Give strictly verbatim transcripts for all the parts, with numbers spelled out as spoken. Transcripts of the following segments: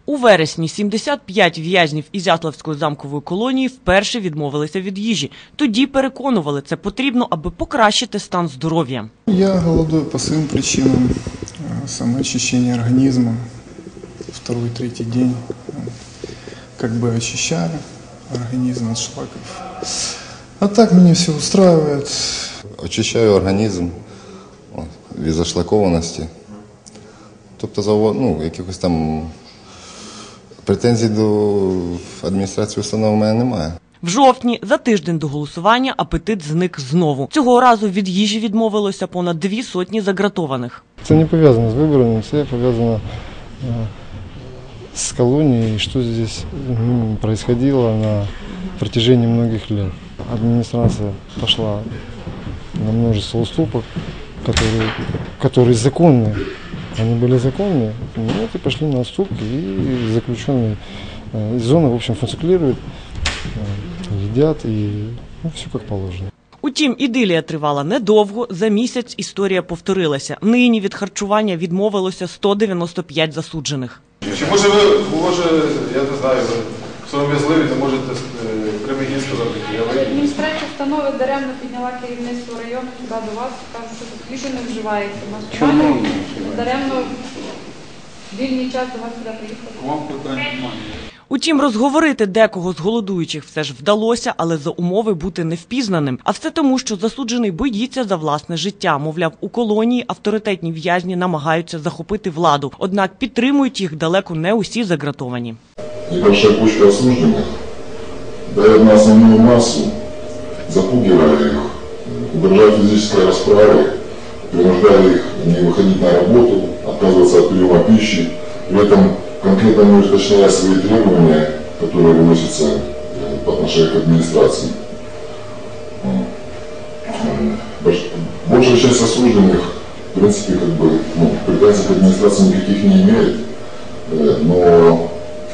У вересні сімдесят п'ять в'язнів Ізяславської замкової колонії вперше відмовилися від їжі. Тоді переконували, це потрібно, аби покращити стан здоров'я. Я голодую по своїм причинам. Самоочищение организма. Второй, третий день. Как бы очищали организм от шлаков. А так меня все устраивает. Очищаю організм від зашлакованості. Тобто, ну, якихось там претензій до адміністрації установи в мене немає. В жовтні, за тиждень до голосування, апетит зник знову. Цього разу від їжі відмовилося понад дві сотні загратованих. Це не пов'язано з виборами, це пов'язано з колонією, що тут происходило на протяжении многих лет. Администрация пошла на множество уступок, которые, которые законные. Они были законные, вот и пошли на уступки, и заключенные из зоны, в общем, функционируют, едят, и ну, все как положено. Утім, ідилія тривала недовго, за місяць історія повторилася. Нині від харчування відмовилося сто дев'яносто п'ять засуджених. Чи може ви, може, я не знаю, ви сором'язливі, не можете прямий гість сказати? Адміністрація установи даремно підняла керівництво району сюди до вас, кажуть, що тут їжа не вживається. Чому? Даремно вільний час до вас сюди приїхали. Вам питань немає. Утім, розговорити декого з голодуючих все ж вдалося, але за умови бути невпізнаним. А все тому, що засуджений боїться за власне життя. Мовляв, у колонії авторитетні в'язні намагаються захопити владу. Однак підтримують їх далеко не усі загратовані. Небольшая кучка осужденных дает на основную массу, запугивая их, угрожая физической расправой, принуждая их не выходить на работу, отказываться от приема пищи, при этом конкретно не уточняя свои требования, которые выносятся по отношению к администрации. Большая часть осужденных, в принципе, как бы, ну, претензий к администрации никаких не имеет, но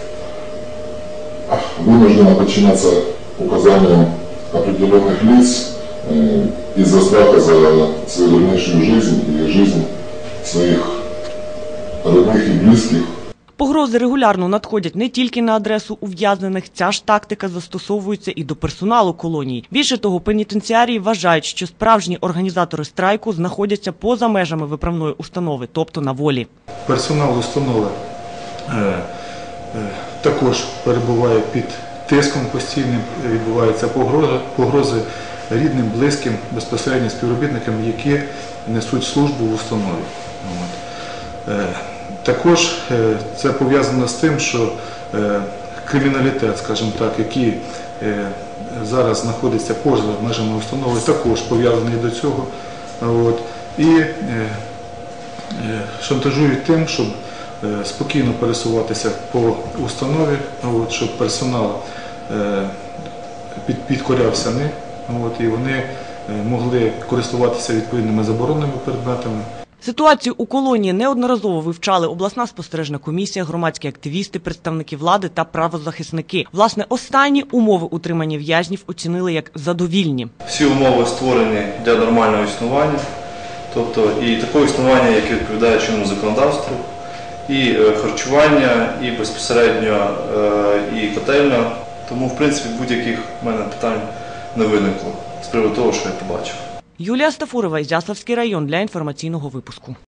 вынуждена подчиняться указаниям определенных лиц из-за страха за свою дальнейшую жизнь и жизнь своих родных и близких. Погрози регулярно надходять не тільки на адресу ув'язнених, ця ж тактика застосовується і до персоналу колонії. Більше того, пенітенціарії вважають, що справжні організатори страйку знаходяться поза межами виправної установи, тобто на волі. Персонал установи е, е, також перебуває під тиском постійним, відбуваються погрози, погрози рідним, близьким, безпосередньо співробітникам, які несуть службу в установі. От. Е, Також це пов'язано з тим, що криміналітет, скажімо так, який зараз знаходиться поза межами установи, також пов'язаний до цього. От. І шантажують тим, щоб спокійно пересуватися по установі, от, щоб персонал підкорявся ним, от, і вони могли користуватися відповідними забороненими предметами. Ситуацію у колонії неодноразово вивчали обласна спостережна комісія, громадські активісти, представники влади та правозахисники. Власне, останні умови утримання в'язнів оцінили як задовільні. Всі умови створені для нормального існування, тобто і такого існування, яке відповідає чинному законодавству, і харчування, і безпосередньо і котельня. Тому, в принципі, будь-яких в мене питань не виникло з приводу того, що я побачив. Юлія Стафурова, Ізяславський район, для інформаційного випуску.